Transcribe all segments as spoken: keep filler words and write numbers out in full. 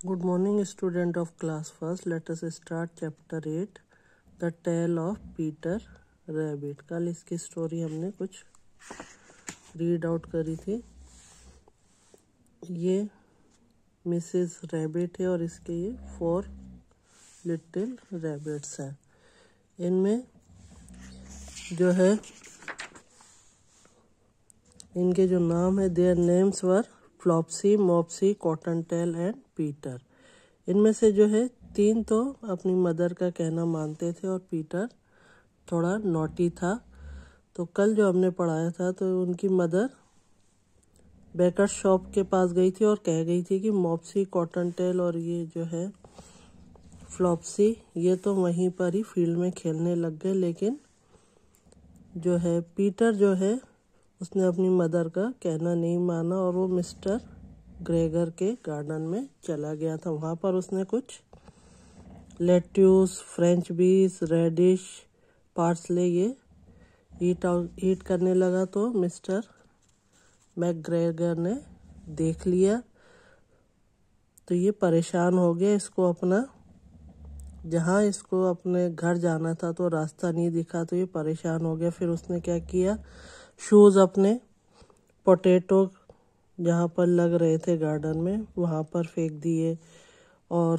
Good morning, student of class first. Let us start chapter eight, The Tale of Peter Rabbit. कल इसकी story हमने कुछ read out करी थी। ये मिसेस रैबिट है और इसके ये फोर लिटिल रैबिट्स हैं। इनमें जो है इनके जो नाम है their names were Flopsy, Mopsy, Cottontail and Peter. इनमें से जो है तीन तो अपनी मदर का कहना मानते थे और पीटर थोड़ा नॉटी था। तो कल जो हमने पढ़ाया था तो उनकी मदर बेकर शॉप के पास गई थी और कह गई थी कि मॉप्सी, कॉटन टेल और ये जो है फ्लॉप्सी ये तो वहीं पर ही फील्ड में खेलने लग गए, लेकिन जो है पीटर जो है उसने अपनी मदर का कहना नहीं माना और वो मिस्टर ग्रेगर के गार्डन में चला गया था। वहाँ पर उसने कुछ lettuce, French beans, radish, parsley ये ईट आउट ईट करने लगा। तो मिस्टर मैकग्रेगर ने देख लिया तो ये परेशान हो गया। इसको अपना जहाँ इसको अपने घर जाना था तो रास्ता नहीं दिखा तो ये परेशान हो गया। फिर उसने क्या किया, शूज़ अपने पोटैटो जहाँ पर लग रहे थे गार्डन में वहाँ पर फेंक दिए और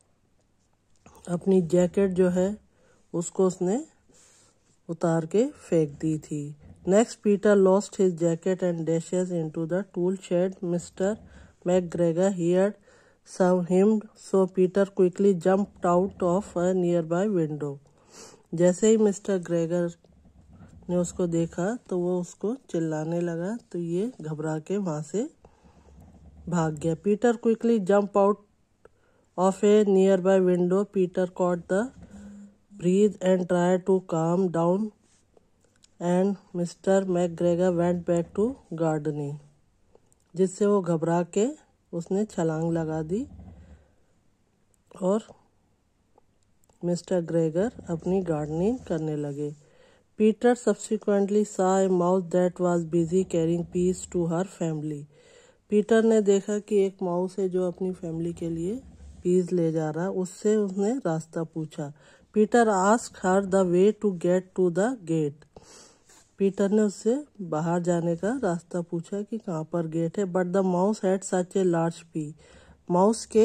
अपनी जैकेट जो है उसको उसने उतार के फेंक दी थी। Next Peter lost his jacket and dashes into the tool shed. Mister McGregor heard some him so Peter quickly jumped out of a nearby window. जैसे ही मिस्टर ग्रेगर ने उसको देखा तो वो उसको चिल्लाने लगा तो ये घबरा के वहाँ से भाग गया। Peter quickly jump out of a nearby window. Peter caught the breath and try to calm down and mister McGregor went back to gardening. जिससे वो घबरा के उसने छलांग लगा दी और मिस्टर ग्रेगर अपनी गार्डनिंग करने लगे। Peter subsequently saw a mouse that was busy carrying peas to her family. Peter ने देखा कि एक माउस है जो अपनी फैमिली के लिए पीस ले जा रहा। उससे उसने रास्ता पूछा। Peter asked her the way to get to the gate. Peter ने उससे बाहर जाने का रास्ता पूछा कि कहाँ पर गेट है। But the mouse had such a large pea. Mouse के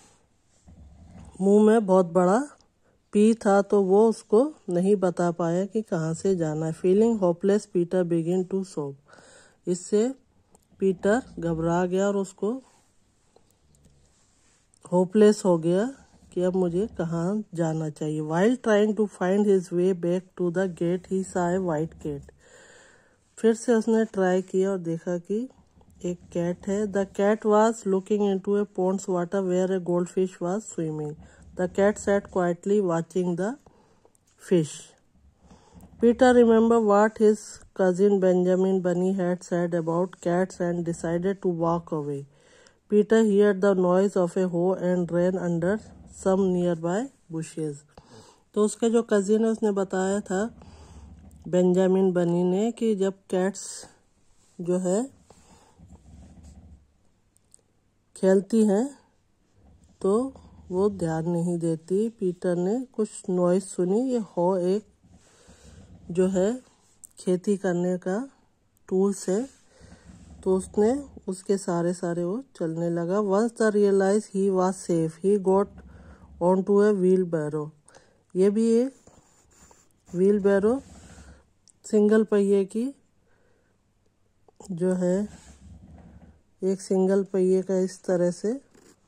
मुंह में बहुत बड़ा पी था तो वो उसको नहीं बता पाया कि कहाँ से जाना है। Feeling hopeless Peter begin to sob. इससे पीटर घबरा गया और उसको होपलेस हो गया कि अब मुझे कहाँ जाना चाहिए। While trying to find his way back to the gate he saw a white cat. फिर से उसने ट्राई किया और देखा कि एक कैट है। The cat was looking in to a pond's water where a goldfish was swimming. The cat sat quietly watching the fish. Peter remembered what his cousin Benjamin Bunny had said about cats and decided to walk away. Peter heard the noise of a hoe and ran under some nearby bushes. तो उसका जो cousin है उसने बताया था Benjamin बनी ने कि जब कैट्स जो है खेलती हैं तो वो ध्यान नहीं देती। पीटर ने कुछ नॉइस सुनी। ये हो एक जो है खेती करने का टूल्स है तो उसने उसके सारे सारे वो चलने लगा। Once the realise he was safe he got on to a wheelbarrow. ये भी एक व्हील बैरो सिंगल पहिए की जो है एक सिंगल पहिए का इस तरह से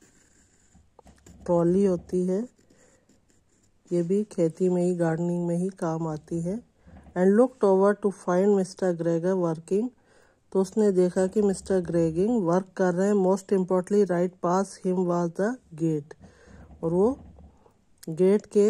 ट्रॉली होती है। ये भी खेती में ही गार्डनिंग में ही काम आती है। And looked over to find mister Gregor working. तो उसने देखा कि मिस्टर ग्रेगिंग वर्क कर रहे हैं। Most importantly right past him was the gate. और वो गेट के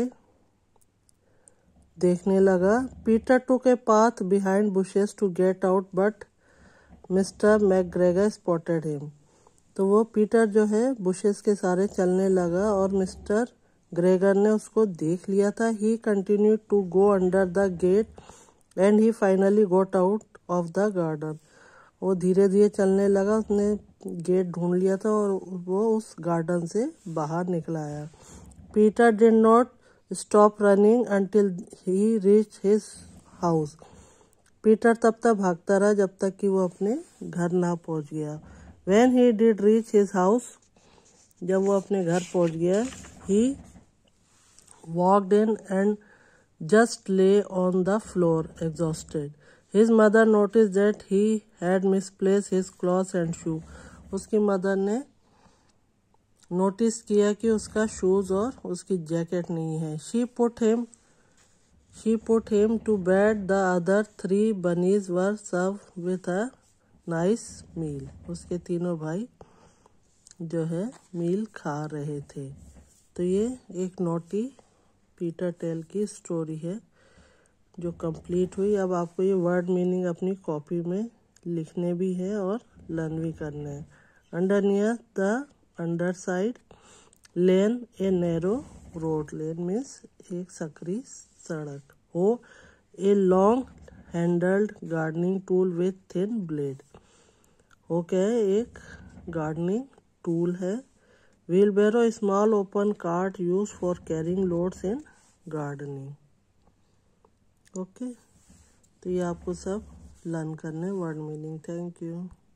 देखने लगा। Peter took a path behind bushes to get out but mister McGregor spotted him. तो वो पीटर जो है बुशेस के सारे चलने लगा और मिस्टर ग्रेगर ने उसको देख लिया था। He continued to go under the gate and he finally got out of the garden. वो धीरे धीरे चलने लगा, उसने गेट ढूंढ लिया था और वो उस गार्डन से बाहर निकला आया। Peter did not stop running until he reach his house. Peter तब तक भागता रहा जब तक कि वो अपने घर ना पहुंच गया। When he did reach his house, जब वो अपने घर पहुंच गया, he walked in and just lay on the floor exhausted. His mother noticed that he had misplaced his clothes and shoe. उसकी मदर ने नोटिस किया कि उसका शूज और उसकी जैकेट नहीं है। She put him she put him to bed. The other three bunnies were served with a nice meal. उसके तीनों भाई जो है मील खा रहे थे। तो ये एक नोटी पीटर टेल की स्टोरी है जो कंप्लीट हुई। अब आपको ये वर्ड मीनिंग अपनी कॉपी में लिखने भी है और लर्न भी करने हैं। Underneath the underside, lane a narrow road, lane means एक सकरी सड़क। Hoe a long handled gardening tool with thin blade, hoe क्या है, एक गार्डनिंग टूल है। Wheelbarrow, a small open cart used for carrying loads in gardening. Okay, तो ये आपको सब लर्न करने वर्ड मीनिंग। Thank you.